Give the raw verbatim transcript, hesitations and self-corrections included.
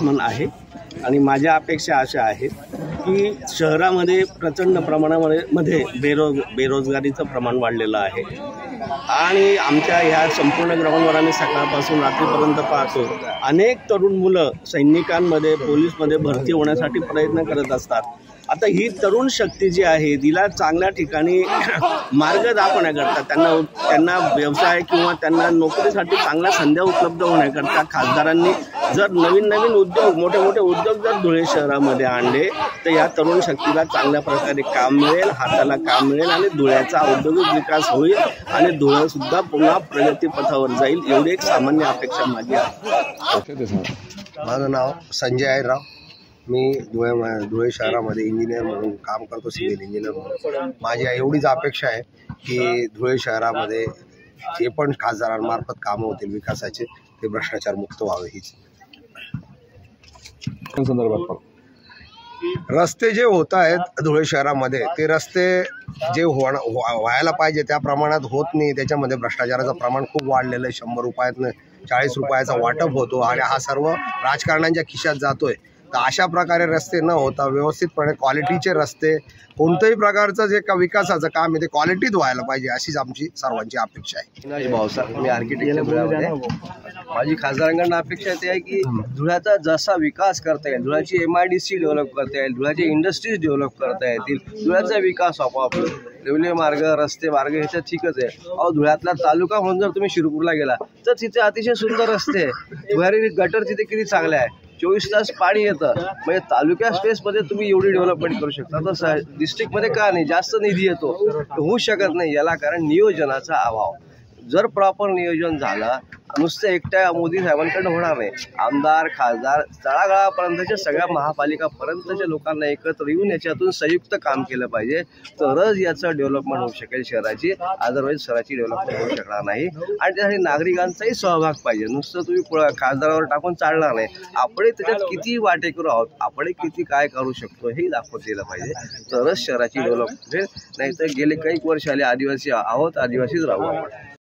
Development आहे आणि माझ्या अपेक्षा अशा आहेत की शहरामध्ये प्रचंड प्रमाणामध्ये मध्ये बेरोज बेरोजगारीचं प्रमाण वाढलेलं आहे आणि आमच्या ह्या संपूर्ण ग्राउंडवर आम्ही सकाळपासून रात्रीपर्यंत पाहतो अनेक तरुण मुलं सैनिकांमध्ये पोलीसमध्ये भरती होण्यासाठी प्रयत्न करत असतात। आता ही तरुण शक्ती जी आहे तिला चांगल्या ठिकाणी मार्ग दाखवण्याकरता त्यांना त्यांना व्यवसाय किंवा त्यांना नोकरीसाठी चांगल्या संधी उपलब्ध होण्याकरता खासदारांनी जर नवीन नवीन उद्योग मोठे मोठे उद्योग जर धुळे शहरामध्ये आणले तर या तरुण शक्तीला चांगल्या प्रकारे काम मिळेल, हाताला काम मिळेल आणि धुळ्याचा औद्योगिक विकास होईल आणि धुळेसुद्धा पुन्हा प्रगतीपथावर जाईल एवढी एक सामान्य अपेक्षा माझी आहे। माझं नाव संजय आहेराव, मी धुळे धुळे शहरामध्ये इंजिनियर म्हणून काम करतो, सिव्हिल इंजिनियर म्हणून। माझी एवढीच अपेक्षा आहे की धुळे शहरामध्ये जे पण खासदारांमार्फत कामं होतील विकासाचे ते भ्रष्टाचार मुक्त व्हावे। हीच संदर्भात रस्ते जे होत आहेत धुळे शहरामध्ये ते रस्ते जे व्हायला पाहिजे त्या प्रमाणात होत नाही, त्याच्यामध्ये भ्रष्टाचाराचं प्रमाण खूप वाढलेलं आहे। शंभर रुपयातनं चाळीस रुपयाचा वाटप होतो आणि हा सर्व राजकारण्यांच्या खिशात जातोय। तर अशा प्रकारे रस्ते न होता व्यवस्थितपणे क्वालिटीचे रस्ते कोणत्याही प्रकारचं जे का विकासाचं काम आहे ते क्वालिटीत व्हायला पाहिजे अशीच आमची सर्वांची अपेक्षा आहे। भाऊसाहेब, मी आर्किटेक्चर धुळ्यामध्ये, माझी खासदारांकडून अपेक्षा ते आहे की धुळ्याचा जसा विकास करता येईल, धुळ्याची M I D C develop करता येईल, धुळ्याचे इंडस्ट्रीज डेव्हलप करता येतील, धुळ्याचा विकास आपोआप रेल्वे मार्ग रस्ते मार्ग ह्याच्यात ठीकच आहे। अहो धुळ्यातला तालुका म्हणून जर तुम्ही शिरपूरला गेला तर तिथे अतिशय सुंदर रस्ते आहे, भुयारी गटर तिथे किती चांगले आहे, चोवीस तास पाणी येतं, म्हणजे तालुक्या स्पेसमध्ये तुम्ही एवढी डेव्हलपमेंट करू शकता। तर डिस्ट्रिक्टमध्ये का नाही जास्त निधी येतो, होऊ शकत नाही याला कारण नियोजनाचा अभाव। जर प्रॉपर नियोजन झालं नुसतं एकट्या मोदी साहेबांकडे होणार नाही, आमदार खासदार तळागाळापर्यंतच्या सगळ्या महापालिकापर्यंतच्या लोकांना एकत्र येऊन याच्यातून संयुक्त काम केलं पाहिजे, तरच याचं डेव्हलपमेंट होऊ शकेल शहराची, अदरवाईज शहराची डेव्हलपमेंट होऊ शकणार नाही। आणि त्यासाठी नागरिकांचाही सहभाग पाहिजे, नुसतं तुम्ही खासदारावर टाकून चालणार नाही, आपण त्याच्यात किती वाटेकरू आहोत, आपण किती काय करू शकतो हे दाखवत दिलं पाहिजे, तरच शहराची डेव्हलपमेंट होईल। नाही तर गेले काही वर्ष आले आदिवासी आहोत, आदिवासीच राहू आपण।